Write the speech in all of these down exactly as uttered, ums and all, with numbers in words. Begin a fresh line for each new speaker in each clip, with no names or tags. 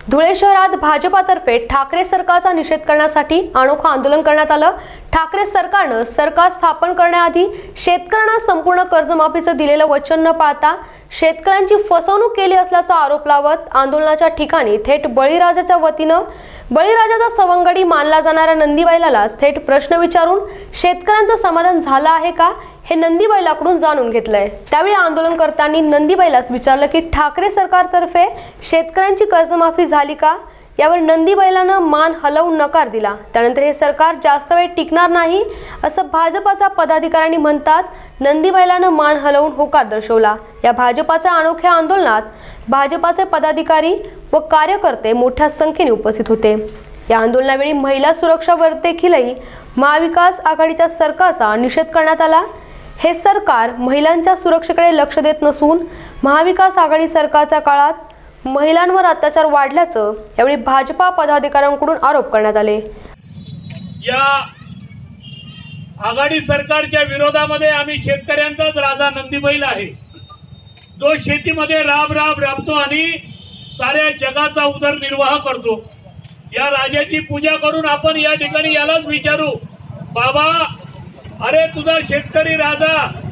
धुळे शहरात भाजपातर्फे ठाकरे सरकारचा निषेध करण्यासाठी अनोखा आंदोलन करण्यात आलं। ठाकरे सरकारने सरकार स्थापन करण्याआधी शेतकऱ्यांना संपूर्ण कर्जमाफीचं दिलेलं वचन न पाळता शेतकऱ्यांची फसवणूक केली असल्याचा आरोप लावत आंदोलनाच्या ठिकाणी थेट बळीराजाच्या वतीनं बळीराजाचा सवंगडी मानला जाणाऱ्या नंदीबैलाला थेट प्रश्न विचारून शेतकऱ्यांचं समाधान झालं आहे का हे नंदीबैलाकडून जाणून घेतलंय। त्यावेळी आंदोलनकर्त्यांनी नंदीबैलास विचारलं की ठाकरे सरकारतर्फे शेतकऱ्यांची कर्जमाफी झाली का, यावर नंदीबैलानं मान हलवून नकार दिला। त्यानंतर हे सरकार जास्त वेळ टिकणार नाही असं भाजपाचा पदाधिकाऱ्यांनी म्हणतात नंदीबैलानं मान हलवून होकार दर्शवला। या भाजपाच्या अनोख्या आंदोलनात भाजपाचे पदाधिकारी व कार्यकर्ते मोठ्या संख्येने उपस्थित होते। या आंदोलनावेळी महिला सुरक्षावर देखीलही महाविकास आघाडीच्या सरकारचा निषेध करण्यात आला। हे सरकार महिलांच्या सुरक्षेकडे लक्ष देत नसून महाविकास आघाडी सरकारच्या काळात महिलांवर अत्याचार वाढल्याचं यावेळी भाजपा पदाधिकाऱ्यांकडून आरोप करण्यात आले।
या आघाडी सरकारच्या विरोधामध्ये आम्ही शेतकऱ्यांचाच राजा नंदीबैल आहे, जो शेतीमध्ये राब राब राबतो आणि साऱ्या जगाचा उदरनिर्वाह करतो। या राजाची पूजा करून आपण या ठिकाणी यालाच विचारू, बाबा अरे तुझा शेतकरी राजा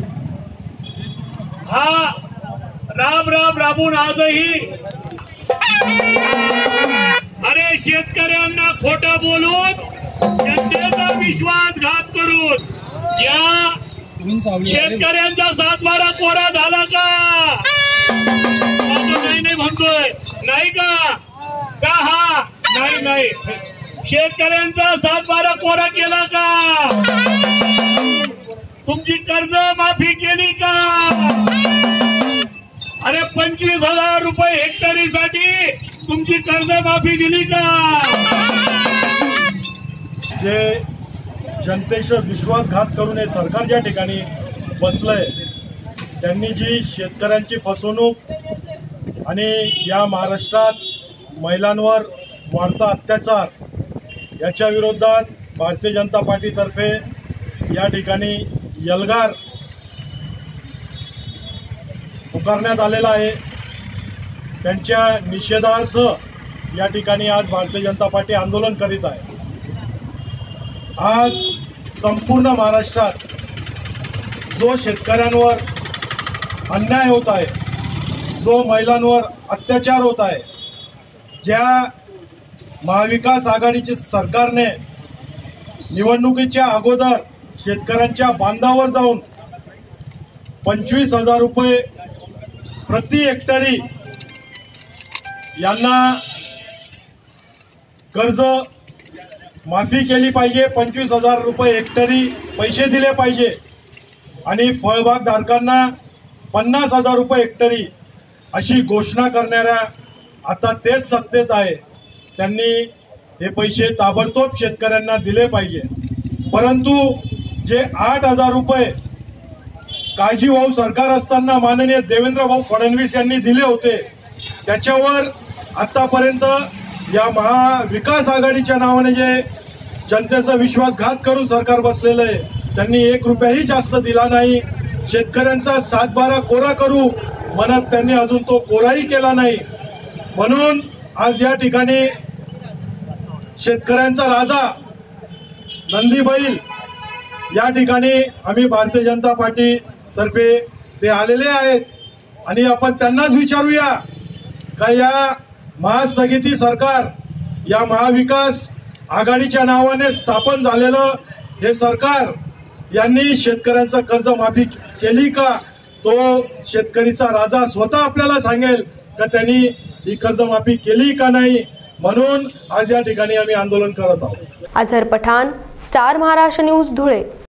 हा राब राब राबून आजही अरे शेतकऱ्यांना खोटं बोलून जनतेचा विश्वासघात करून या शेतकऱ्यांचा सातबारा कोरा झाला का? नाही नाही म्हणतोय नाही का का हा नाही नाही शेतकऱ्यांचा सातबारा कोरा केला का? तुमची कर्ज माफी केली का? अरे पंचवीस हजार रुपये हेक्टरीसाठी तुमची कर्ज माफी दिली का?
जे जनतेचा विश्वासघात करून हे सरकार ज्या ठिकाणी बसलंय त्यांनी जी शेतकऱ्यांची फसवणूक आणि या महाराष्ट्रात महिलांवर वाढता अत्याचार याच्या विरोधात भारतीय जनता पार्टीतर्फे या ठिकाणी एल्गार पुकारण्यात आलेला आहे। त्यांच्या निषेधार्थ या ठिकाणी आज भारतीय जनता पार्टी आंदोलन करीत आहे। आज संपूर्ण महाराष्ट्रात जो शेतकऱ्यांवर अन्याय होत आहे, जो महिलांवर अत्याचार होत आहे, ज्या महाविकास आघाडीच्या सरकारने निवडणुकीच्या अगोदर शेतकऱ्यांच्या बांधावर जाऊन पंचवीस हजार रुपये प्रति हेक्टरी यांना कर्ज माफी केली पाहिजे, पंचवीस हजार रुपये हेक्टरी पैसे दिले पाहिजे आणि फळबाग धारकांना पन्नास हजार रुपये हेक्टरी अशी घोषणा करणाऱ्या आता तेच सत्तेत आहे, त्यांनी हे पैसे ताबडतोब शेतकऱ्यांना दिले पाहिजे। परंतु जे आठ हजार रुपये काळजीभाऊ सरकार असताना माननीय देवेंद्र भाऊ फडणवीस यांनी दिले होते, त्याच्यावर आतापर्यंत या महाविकास आघाडीच्या नावाने जे जनतेचा विश्वासघात करून सरकार बसलेलं आहे त्यांनी एक रुपयाही जास्त दिला नाही। शेतकऱ्यांचा सातबारा कोरा करू म्हणत त्यांनी अजून तो कोराही केला नाही। म्हणून आज या ठिकाणी शेतकऱ्यांचा राजा नंदीबैल या ठिकाणी आम्ही भारतीय जनता पार्टी तर्फे ते आलेले आहेत आणि आपण त्यांनाच विचारूया का या महास्थगिती सरकार, या महाविकास आघाडीच्या नावाने स्थापन झालेलं हे सरकार यांनी शेतकऱ्यांचा कर्ज माफी केली का? तो शेतकरीचा राजा स्वतः आपल्याला सांगेल का त्यांनी ही कर्जमाफी केली का नाही। म्हणून आज या ठिकाणी आम्ही आंदोलन करत आहोत।
Azhar Pathan, star Maharashtra news, Dhule.